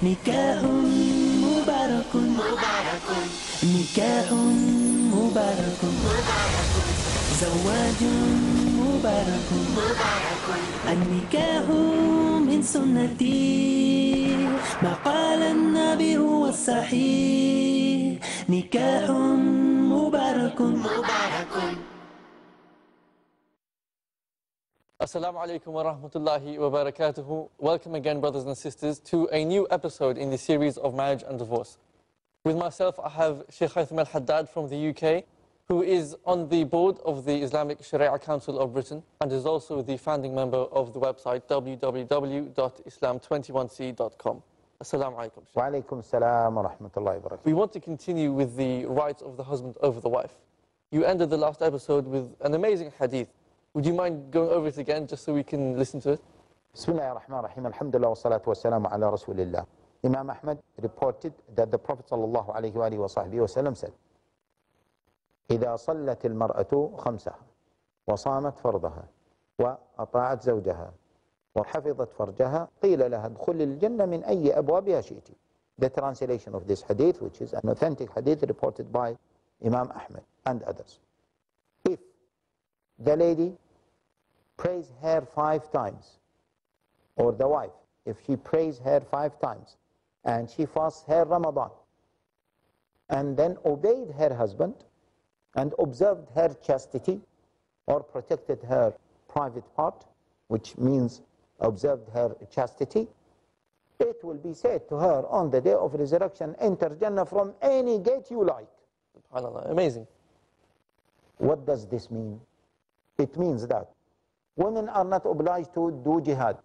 نكاح مبارك مبارك نكاح مبارك مبارك زواج مبارك مبارك النكاح من سنتي ما قال النبي هو الصحيح نكاح مبارك مبارك. Assalamu alaikum wa rahmatullahi wa barakatuhu. Welcome again, brothers and sisters, to a new episode in the series of marriage and divorce. With myself, I have Sheikh Haytham Al-Haddad from the UK, who is on the board of the Islamic Sharia Council of Britain and is also the founding member of the website www.islam21c.com. Assalamu alaikum. Wa alaikum assalam wa rahmatullahi wa barakatuh. We want to continue with the rights of the husband over the wife. You ended the last episode with an amazing hadith. Would you mind going over it again just so we can listen to it? Bismillah ar-Rahman ar-Rahim. Alhamdulillah wa salatu wa salamu ala Rasulillah. Imam Ahmad reported that the Prophet sallallahu alayhi wa sahbihi wa sallam said, إذا صلت المرأة خمسها وصامت فرضها وأطاعت زوجها وحفظت فرجها قيل لها ادخل الجنة من أي أبوابها شئت. The translation of this hadith, which is an authentic hadith reported by Imam Ahmad and others. If the lady prays her 5 times, or the wife, if she prays her 5 times, and she fasts her Ramadan, and then obeyed her husband, and observed her chastity, or protected her private part, which means observed her chastity, it will be said to her on the day of resurrection, enter Jannah from any gate you like. SubhanAllah, amazing. What does this mean? It means that women are not obliged to do jihad.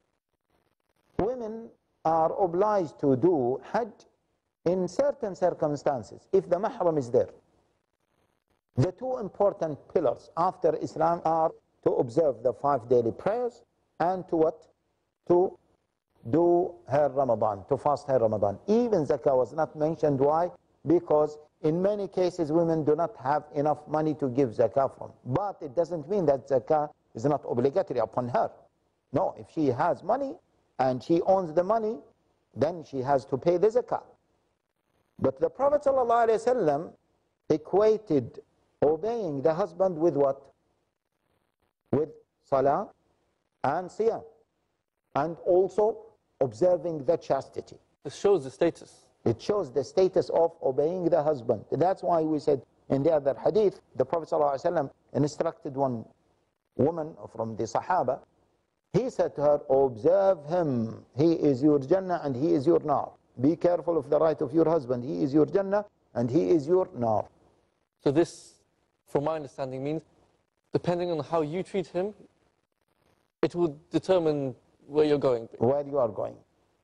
Women are obliged to do hajj in certain circumstances, if the mahram is there. The 2 important pillars after Islam are to observe the 5 daily prayers and to what? To do her Ramadan, to fast her Ramadan. Even zakah was not mentioned. Why? Because in many cases, women do not have enough money to give zakah from. But it doesn't mean that zakah is not obligatory upon her. No, if she has money and she owns the money, then she has to pay the zakah. But the Prophet ﷺ equated obeying the husband with what? With salah and siyam. And also observing the chastity. This shows the status. It shows the status of obeying the husband. That's why we said in the other hadith, the Prophet ﷺ instructed one woman from the Sahaba. He said to her, observe him. He is your Jannah and he is your Nar. Be careful of the right of your husband. He is your Jannah and he is your Nar. So this, from my understanding, means depending on how you treat him, it will determine where you're going. Where you are going.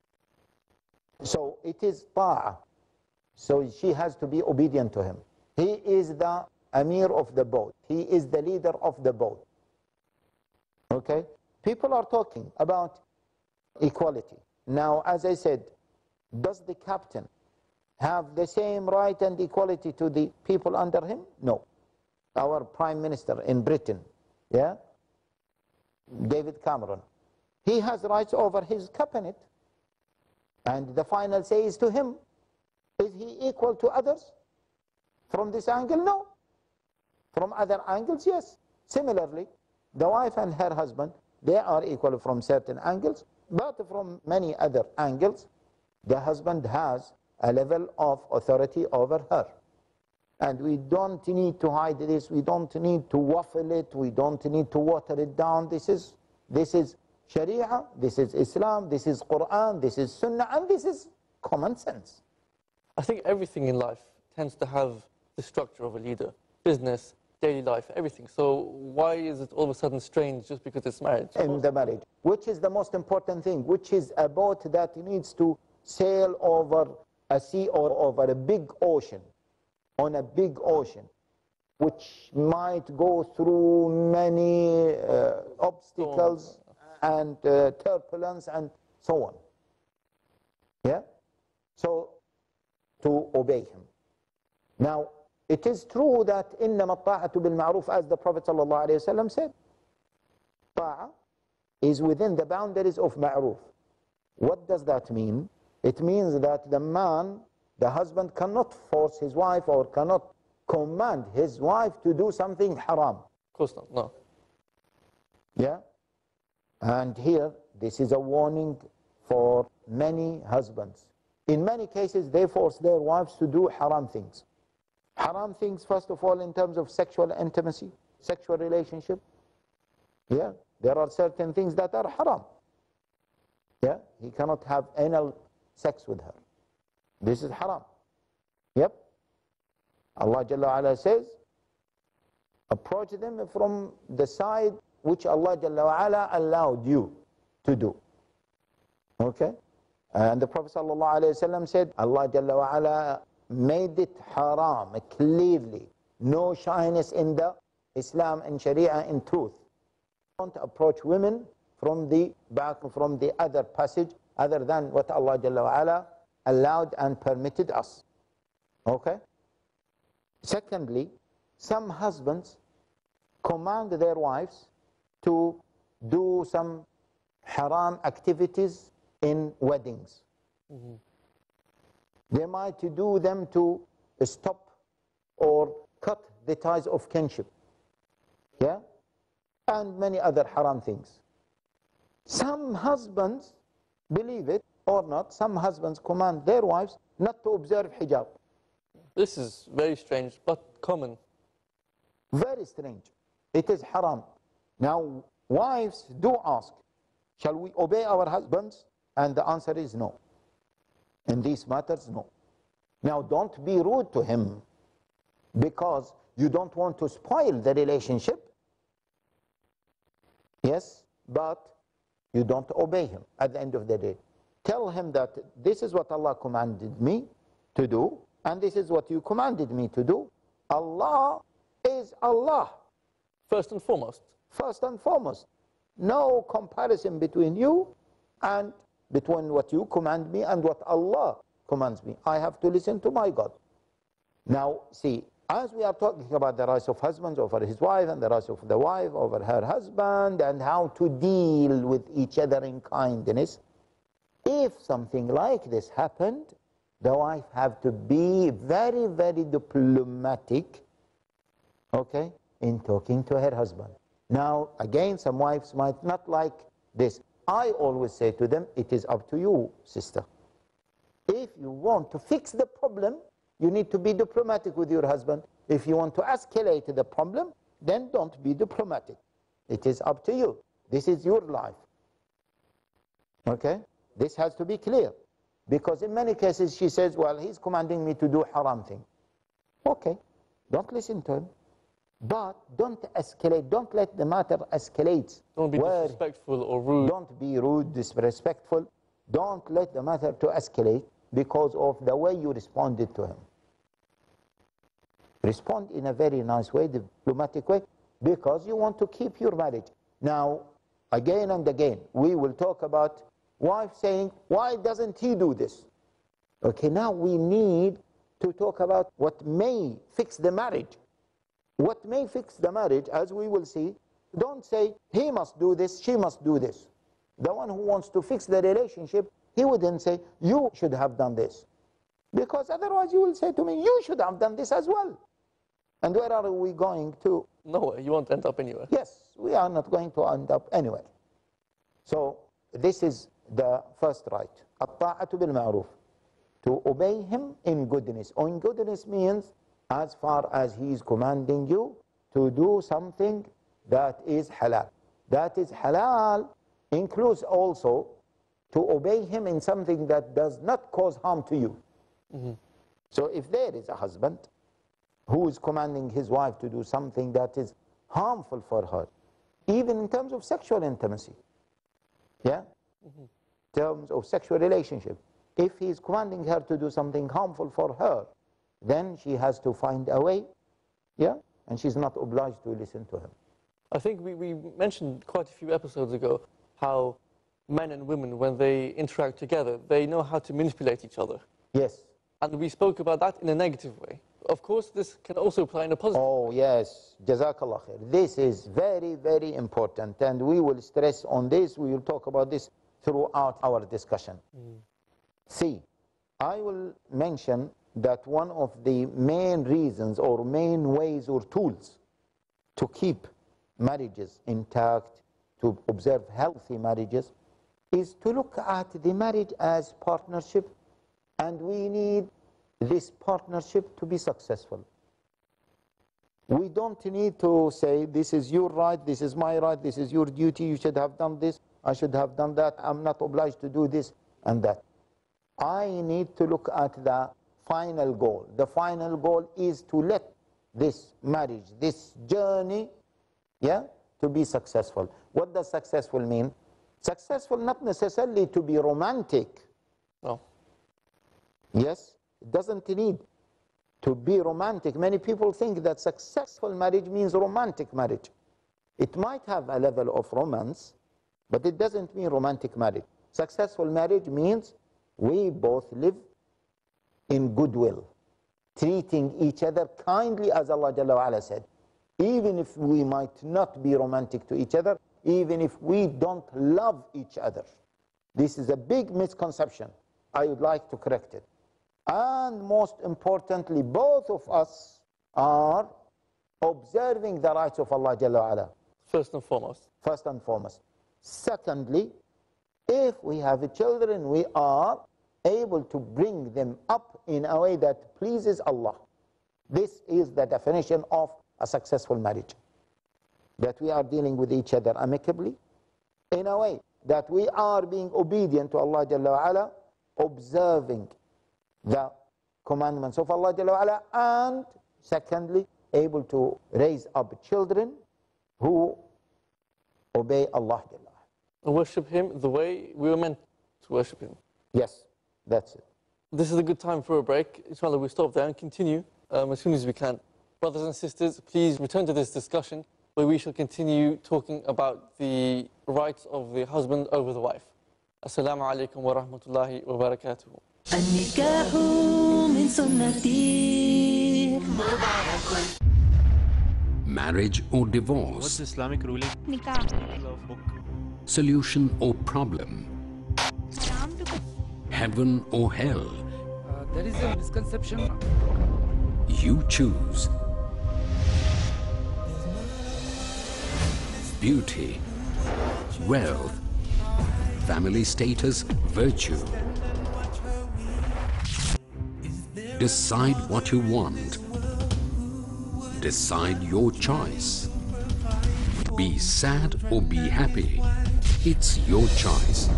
So it is ta'ah. So she has to be obedient to him. He is the Amir of the boat. He is the leader of the boat. Okay? People are talking about equality. Now, as I said, does the captain have the same right and equality to the people under him? No. Our Prime Minister in Britain, yeah, David Cameron, he has rights over his cabinet. And the final say is to him. Is he equal to others? From this angle, no. From other angles, yes. Similarly, the wife and her husband, they are equal from certain angles, but from many other angles, the husband has a level of authority over her. And we don't need to hide this, we don't need to waffle it, we don't need to water it down. This is Sharia, this is Islam, this is Quran, this is Sunnah, and this is common sense. I think everything in life tends to have the structure of a leader. Business, daily life, everything. So why is it all of a sudden strange just because it's marriage? In the marriage, which is the most important thing, which is a boat that needs to sail over a sea or over a big ocean, on a big ocean, which might go through many obstacles and turbulence and so on. Yeah? So, to obey him. Now, it is true that إِنَّمَا الطَّاعَةُ بِالْمَعْرُوفِ, as the Prophet ﷺ said. Ta'ah is within the boundaries of ma'ruf. What does that mean? It means that the man, the husband, cannot force his wife or cannot command his wife to do something haram. Of course not, no. Yeah? And here, this is a warning for many husbands. In many cases, they force their wives to do haram things. Haram things, first of all, in terms of sexual intimacy, sexual relationship. Yeah? There are certain things that are haram. Yeah? He cannot have anal sex with her. This is haram. Yep. Allah Jalla wa'ala says, approach them from the side which Allah Jalla wa'ala allowed you to do. Okay? And the Prophet Sallallahu Alaihi Wasallam said, Allah Jalla wa'ala made it haram clearly. No shyness in the Islam and Sharia in truth. Don't approach women from the back, from the other passage, other than what Allah Jalla wa'ala allowed and permitted us. Okay? Secondly, some husbands command their wives to do some haram activities in weddings. They might do them to stop or cut the ties of kinship. Yeah? And many other haram things. Some husbands, believe it or not, some husbands command their wives not to observe hijab. This is very strange, but common. Very strange. It is haram. Now, wives do ask, shall we obey our husbands? And the answer is no. In these matters, no. Now, don't be rude to him because you don't want to spoil the relationship. Yes, but you don't obey him at the end of the day. Tell him that this is what Allah commanded me to do, and this is what you commanded me to do. Allah is Allah. First and foremost. First and foremost. No comparison between you and between what you command me and what Allah commands me. I have to listen to my God. Now, see, as we are talking about the rights of husbands over his wife and the rights of the wife over her husband and how to deal with each other in kindness, if something like this happened, the wife have to be very, very diplomatic, okay, in talking to her husband. Now, again, some wives might not like this. I always say to them, it is up to you, sister. If you want to fix the problem, you need to be diplomatic with your husband. If you want to escalate the problem, then don't be diplomatic. It is up to you. This is your life. Okay? This has to be clear. Because in many cases she says, well, he's commanding me to do haram thing. Okay, don't listen to him. But don't escalate. Don't let the matter escalate. Don't be disrespectful or rude. Don't be rude, disrespectful. Don't let the matter to escalate because of the way you responded to him. Respond in a very nice way, diplomatic way, because you want to keep your marriage. Now, again and again, we will talk about wife saying, why doesn't he do this? Okay, now we need to talk about what may fix the marriage. What may fix the marriage, as we will see, don't say, he must do this, she must do this. The one who wants to fix the relationship, he wouldn't say, you should have done this. Because otherwise you will say to me, you should have done this as well. And where are we going to? Nowhere, you won't end up anywhere. Yes, we are not going to end up anywhere. So this is the first right. At-ta'atu bil-ma'ruf. To obey him in goodness. In goodness means as far as he is commanding you to do something that is halal. That is halal includes also to obey him in something that does not cause harm to you. So if there is a husband who is commanding his wife to do something that is harmful for her, even in terms of sexual intimacy, yeah, in terms of sexual relationship, if he is commanding her to do something harmful for her, then she has to find a way, yeah, and she's not obliged to listen to him. I think we mentioned quite a few episodes ago how men and women, when they interact together, they know how to manipulate each other. Yes. And we spoke about that in a negative way. Of course, this can also apply in a positive way. Oh, yes. Jazakallah khair. This is very, very important. And we will stress on this. We will talk about this throughout our discussion. See, I will mention that one of the main reasons or main ways or tools to keep marriages intact, to observe healthy marriages, is to look at the marriage as partnership, and we need this partnership to be successful. We don't need to say, this is your right, this is my right, this is your duty, you should have done this, I should have done that, I'm not obliged to do this and that. I need to look at the final goal. The final goal is to let this marriage, this journey, to be successful. What does successful mean? Successful not necessarily to be romantic. No. Yes, it doesn't need to be romantic. Many people think that successful marriage means romantic marriage. It might have a level of romance, but it doesn't mean romantic marriage. Successful marriage means we both live in goodwill, treating each other kindly, as Allah Jalla wa Ala said. Even if we might not be romantic to each other, even if we don't love each other. This is a big misconception. I would like to correct it. And most importantly, both of us are observing the rights of Allah Jalla wa Ala. First and foremost. First and foremost. Secondly, if we have children, we are able to bring them up in a way that pleases Allah. This is the definition of a successful marriage. That we are dealing with each other amicably, in a way that we are being obedient to Allah Jalla wa Ala, observing the commandments of Allah Jalla wa Ala, and secondly, able to raise up children who obey Allah Jalla wa Ala. And worship Him the way we were meant to worship Him. Yes, that's it. This is a good time for a break. Inshallah, we'll stop there and continue as soon as we can. Brothers and sisters, please return to this discussion where we shall continue talking about the rights of the husband over the wife. Assalamu alaikum wa rahmatullahi wa barakatuhu. النكاح من سنتي مبارك. Marriage or divorce? What's Islamic ruling? Nikah. Love book. Solution or problem? Heaven or hell? There is a misconception. You choose. Beauty, wealth, family status, virtue. Decide what you want. Decide your choice. Be sad or be happy. It's your choice.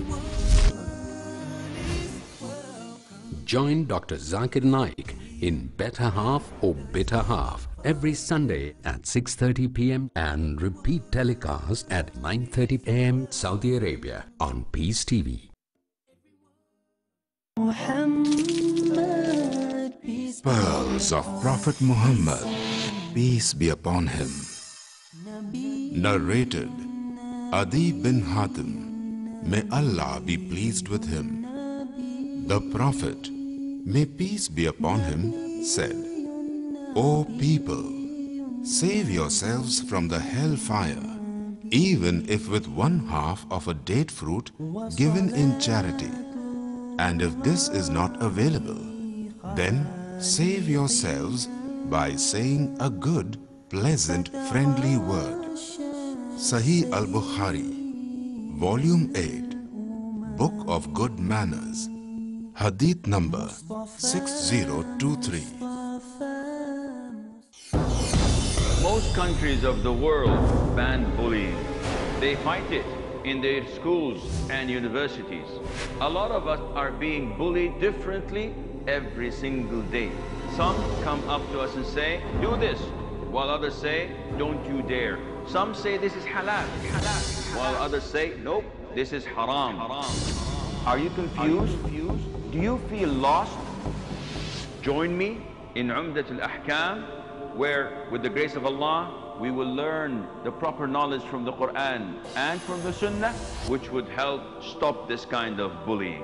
Join Dr. Zakir Naik in Better Half or Bitter Half every Sunday at 6:30 p.m. and repeat telecast at 9:30 a.m. Saudi Arabia on Peace TV. Pearls of Prophet Muhammad, peace be upon him. Narrated Adi bin Hatim, may Allah be pleased with him. The Prophet, may peace be upon him, said, O people, save yourselves from the hellfire, even if with 1/2 of a date fruit given in charity. And if this is not available, then save yourselves by saying a good, pleasant, friendly word. Sahih al-Bukhari, Volume 8, Book of Good Manners, Hadith number 6023. Most countries of the world ban bullying. They fight it in their schools and universities. A lot of us are being bullied differently every single day. Some come up to us and say, do this, while others say, don't you dare. Some say this is halal, while others say, nope, this is haram. Are you confused? Do you feel lost? Join me in Umdat al-Ahkam, where with the grace of Allah, we will learn the proper knowledge from the Quran and from the Sunnah, which would help stop this kind of bullying.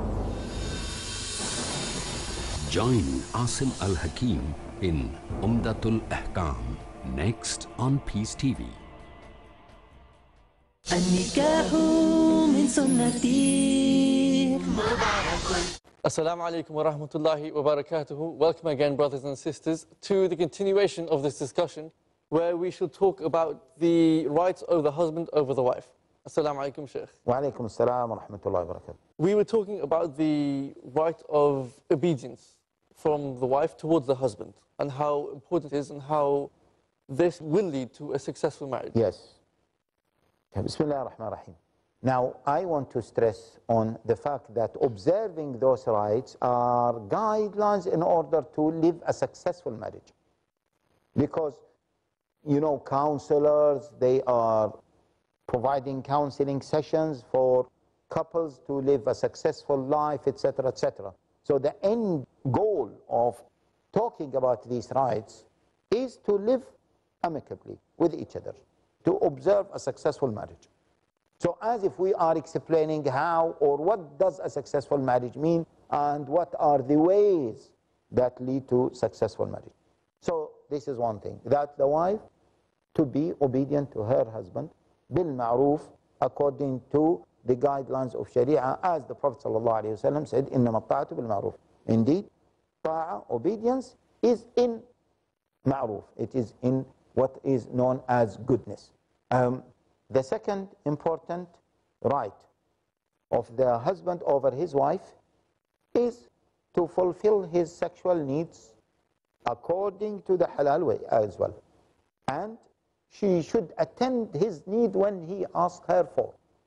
Join Asim Al-Hakim in Umdatul Ahkam next on Peace TV. النكاح من سنتي Assalamu alaikum wa rahmatullahi wa barakatuhu. Welcome again, brothers and sisters, to the continuation of this discussion where we shall talk about the rights of the husband over the wife. Assalamu alaikum, Shaykh. Wa alaikum assalam wa rahmatullahi wa barakatuh. We were talking about the right of obedience from the wife towards the husband and how important it is and how this will lead to a successful marriage. Yes. Bismillah ar-Rahman ar-Rahim. Now, I want to stress on the fact that observing those rights are guidelines in order to live a successful marriage. Because, you know, counselors, they are providing counseling sessions for couples to live a successful life, etc., etc. So the end goal of talking about these rights is to live amicably with each other, to observe a successful marriage. So as if we are explaining how or what does a successful marriage mean and what are the ways that lead to successful marriage. So this is one thing, that the wife to be obedient to her husband bil ma'roof according to the guidelines of Sharia, as the Prophet ﷺ said, إِنَّمَا الطَّاعَةُ بِالْمَعْرُوفِ. Indeed, ta'ah, obedience, is in ma'roof. It is in what is known as goodness. The second important right of the husband over his wife is to fulfill his sexual needs according to the halal way as well. And she should attend his need when he asks her for.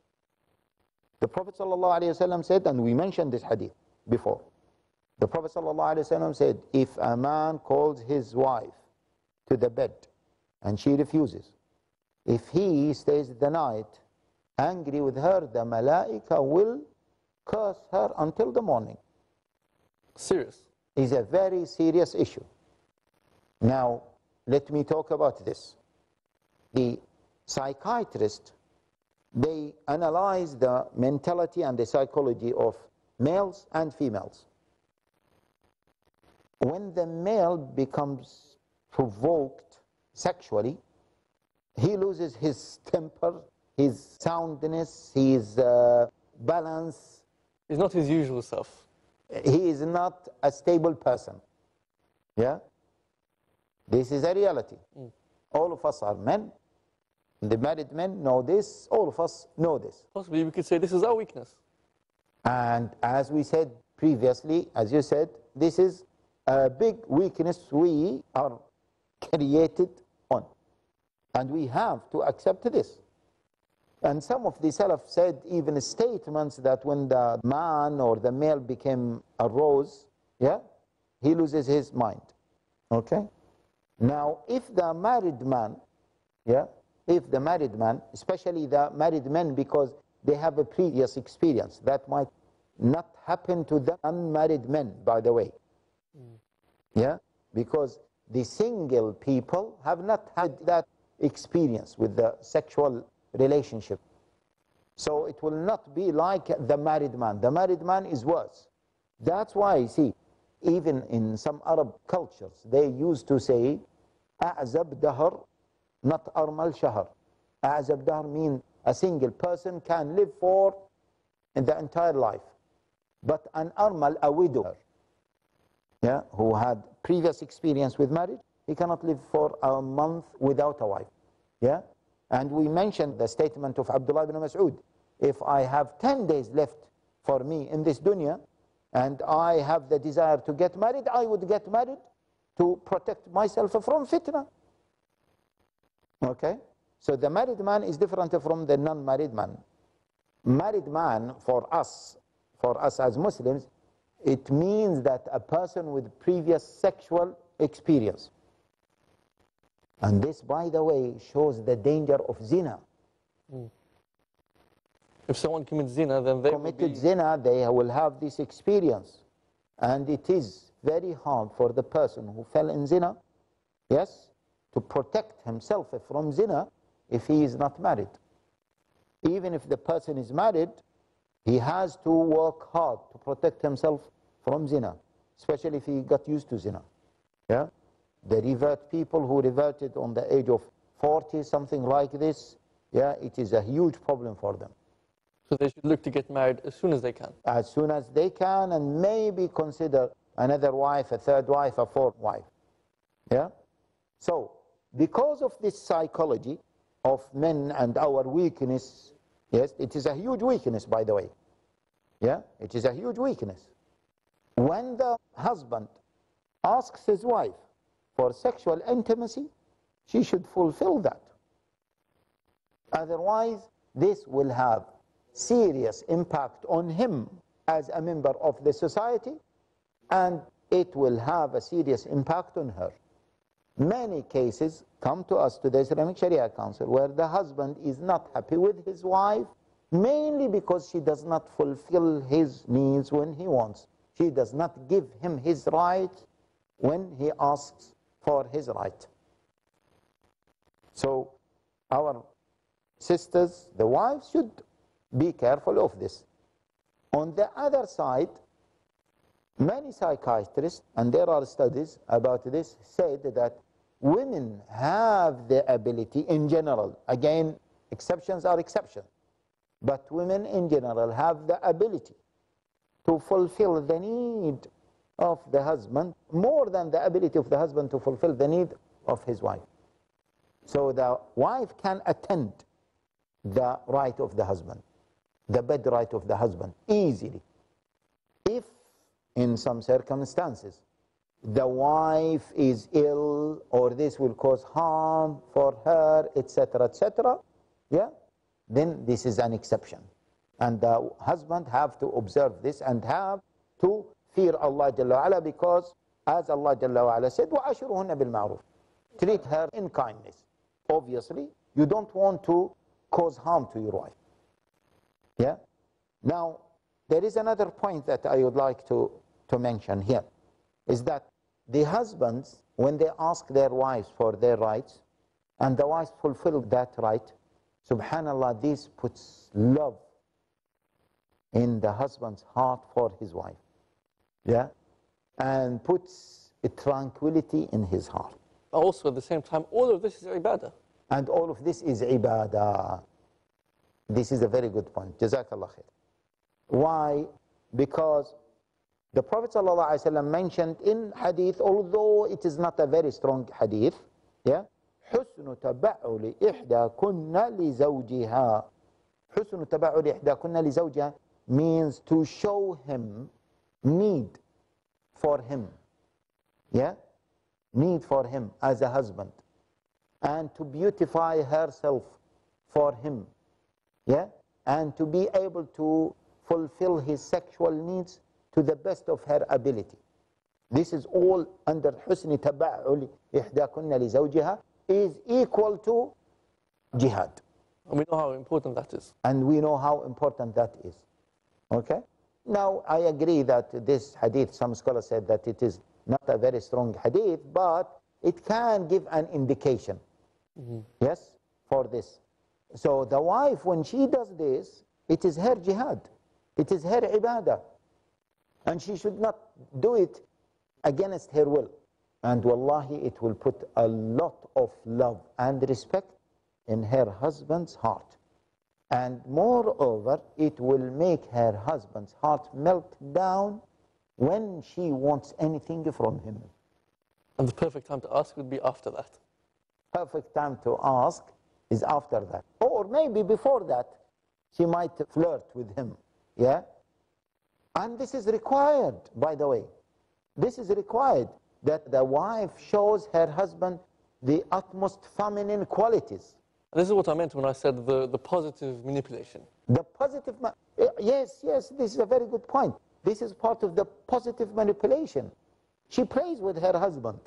The Prophet ﷺ said, and we mentioned this hadith before, the Prophet ﷺ said, if a man calls his wife to the bed and she refuses, if he stays the night angry with her, the malaika will curse her until the morning. Serious. It's a very serious issue. Now, let me talk about this. The psychiatrists, they analyze the mentality and the psychology of males and females. When the male becomes provoked sexually, he loses his temper, his soundness, his balance. He's not his usual self. He is not a stable person. Yeah? This is a reality. All of us are men. The married men know this. All of us know this. Possibly we could say this is our weakness. And as we said previously, as you said, this is a big weakness we are created on. And we have to accept this. And some of the Salaf said even statements that when the man or the male became aroused, yeah, he loses his mind. Okay? Now, if the married man, yeah, if the married man, especially the married men, because they have a previous experience, that might not happen to the unmarried men, by the way. Yeah? Because the single people have not had that experience with the sexual relationship. So it will not be like the married man. The married man is worse. That's why, you see, even in some Arab cultures, they used to say, أعزب دهر, not أرمل شهر. أعزب دهر means a single person can live for in the entire life. But an أرمل, a widow, yeah, who had previous experience with marriage, he cannot live for a month without a wife. Yeah? And we mentioned the statement of Abdullah ibn Mas'ud. If I have 10 days left for me in this dunya, and I have the desire to get married, I would get married to protect myself from fitna. Okay? So the married man is different from the non-married man. Married man, for us as Muslims, it means that a person with previous sexual experience. And this, by the way, shows the danger of zina. If someone commits zina, then they committed zina, they will have this experience. And it is very hard for the person who fell in zina, yes, to protect himself from zina if he is not married. Even if the person is married, he has to work hard to protect himself from zina, especially if he got used to zina. Yeah? The revert people who reverted on the age of 40, something like this, yeah, it is a huge problem for them. So they should look to get married as soon as they can. As soon as they can, and maybe consider another wife, a third wife, a fourth wife. Yeah? So, because of this psychology of men and our weakness, yes, it is a huge weakness, by the way. Yeah? It is a huge weakness. When the husband asks his wife for sexual intimacy, she should fulfill that. Otherwise, this will have serious impact on him as a member of the society, and it will have a serious impact on her. Many cases come to us, to the Islamic Sharia Council, where the husband is not happy with his wife, mainly because she does not fulfill his needs when he wants. She does not give him his right when he asks for his right. So our sisters, the wives, should be careful of this. On the other side, many psychiatrists, and there are studies about this, said that women have the ability in general, again, exceptions are exceptions, but women in general have the ability to fulfill the need of the husband more than the ability of the husband to fulfill the need of his wife. So the wife can attend the right of the husband, the bed right of the husband, easily. If in some circumstances the wife is ill, or this will cause harm for her, etc., yeah, then this is an exception. And the husband have to observe this and have to fear Allah Jalla wa'ala, because as Allah Jalla wa'ala said, وَعَشِرُهُنَّ بِالْمَعْرُوفِ, treat her in kindness. Obviously, you don't want to cause harm to your wife. Yeah? Now, there is another point that I would like to mention here, is that the husbands, when they ask their wives for their rights, and the wives fulfill that right, subhanallah, this puts love in the husband's heart for his wife. Yeah? And puts a tranquility in his heart. Also, at the same time, all of this is ibadah. And all of this is ibadah. This is a very good point. Jazakallah khair. Why? Because the Prophet ﷺ mentioned in hadith, although it is not a very strong hadith, yeah, حسن تبعل إحداكن لزوجها. حسن تبعل إحداكن لزوجها means to show him need for him. Yeah? Need for him as a husband. And to beautify herself for him. Yeah? And to be able to fulfill his sexual needs to the best of her ability. This is all under حسن تبعل إحداكن لزوجها is equal to jihad. And we know how important that is. And we know how important that is. Okay? Now, I agree that this hadith, some scholars said that it is not a very strong hadith, but it can give an indication. Yes, for this. So the wife, when she does this, it is her jihad. It is her ibadah. And she should not do it against her will. And wallahi, it will put a lot of love and respect in her husband's heart. And moreover, it will make her husband's heart melt down when she wants anything from him. And the perfect time to ask would be after that. Perfect time to ask is after that. Or maybe before that, she might flirt with him. Yeah? And this is required, by the way. This is required, that the wife shows her husband the utmost feminine qualities. This is what I meant when I said the positive manipulation. The positive, yes, this is a very good point. This is part of the positive manipulation. She plays with her husband.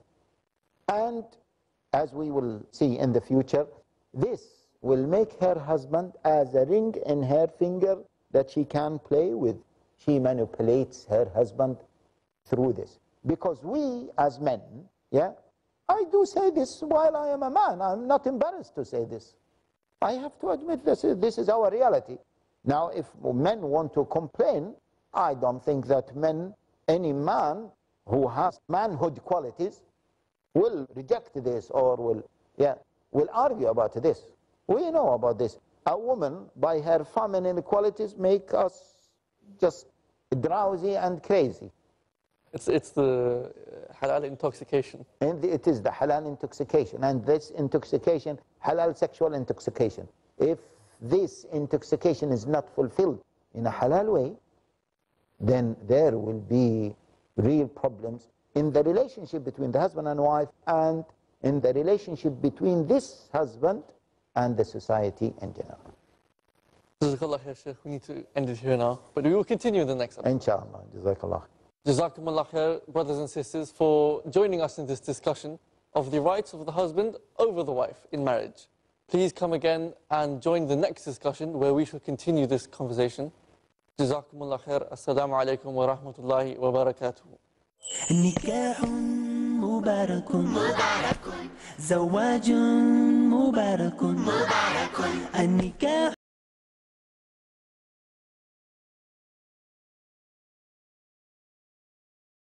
And as we will see in the future, this will make her husband as a ring in her finger that she can play with. She manipulates her husband through this. Because we as men, yeah, I do say this while I am a man. I'm not embarrassed to say this. I have to admit this is our reality. Now, if men want to complain, I don't think that any man who has manhood qualities will reject this or will argue about this. We know about this. A woman, by her feminine qualities, make us just drowsy and crazy. It's the halal intoxication. And it is the halal intoxication. And this intoxication, halal sexual intoxication. If this intoxication is not fulfilled in a halal way, then there will be real problems in the relationship between the husband and wife, and in the relationship between this husband and the society in general. Jazakallah khair, Sheikh. We need to end it here now, but we will continue in the next episode. Inshallah. Jazakallah. Jazakumullah khair, brothers and sisters, for joining us in this discussion of the rights of the husband over the wife in marriage. Please come again and join the next discussion where we shall continue this conversation. Jazakumullah khair. Assalamu alaikum wa rahmatullahi wa barakatuh. نكاح مبارك زواج مبارك النكاح